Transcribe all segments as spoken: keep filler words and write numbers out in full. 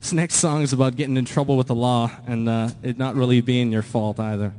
This next song is about getting in trouble with the law and uh, it not really being your fault either.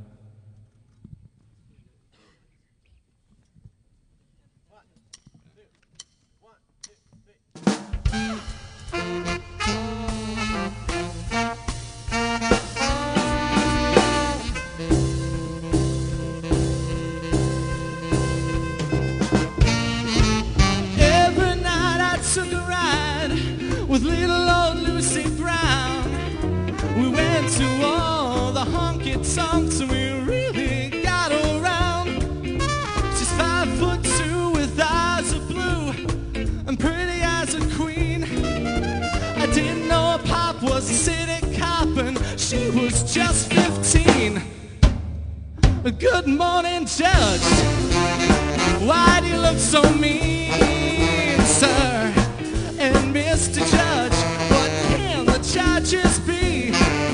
With little old Lucy Brown, we went to all the honky-tonks and we really got around. She's five foot two with eyes of blue and pretty as a queen. I didn't know her pop was a city cop and she was just fifteen. Good morning, Judge. Why do you look so mean, sir? And Mister Judge, what can the charges be?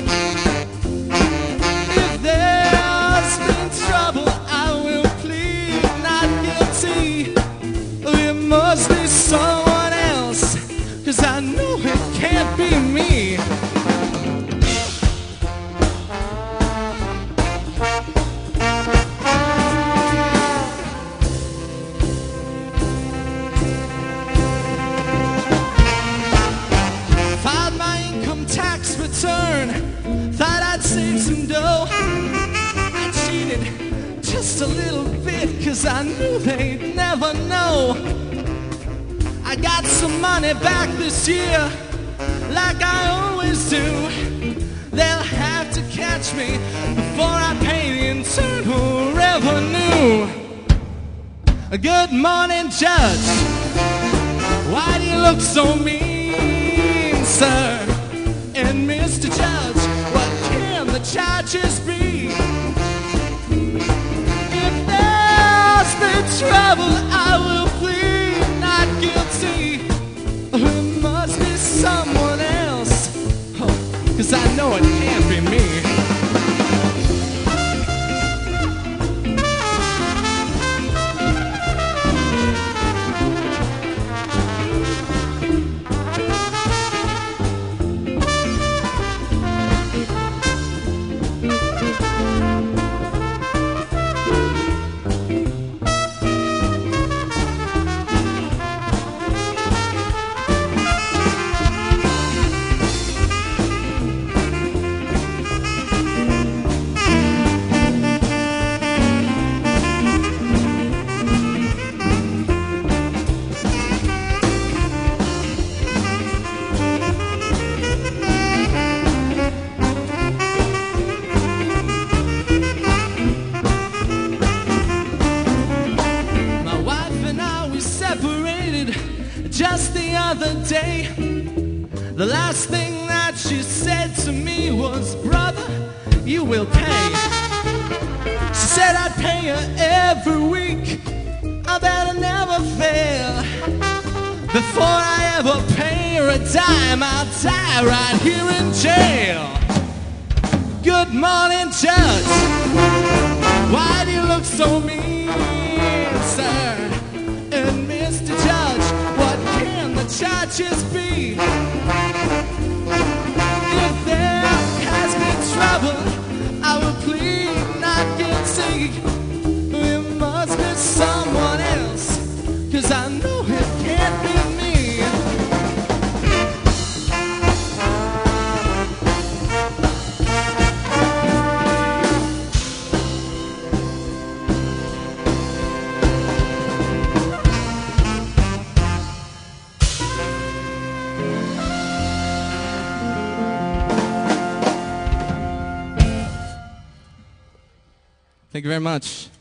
If there's been trouble, I will plead not guilty. It must be someone else, 'cause I know it can't be me. Tax return, thought I'd save some dough. I cheated just a little bit 'cause I knew they'd never know. I got some money back this year like I always do. They'll have to catch me before I pay the internal revenue. Good morning, Judge. Why do you look so mean, sir? And Mister Judge, what can the charges be? If there's been trouble, I will plead not guilty. It must be someone else, oh, 'cause I know it can't be me. Just the other day, the last thing that she said to me was, brother, you will pay. She said I'd pay her every week, I better never fail. Before I ever pay her a dime, I'll die right here in jail. Good morning, Judge. Why do you look so mean, sir? And Mister Judge, what can the charges be? If there has been trouble, I will plead not guilty. It must be someone else, 'cause I know it can't be me. Thank you very much.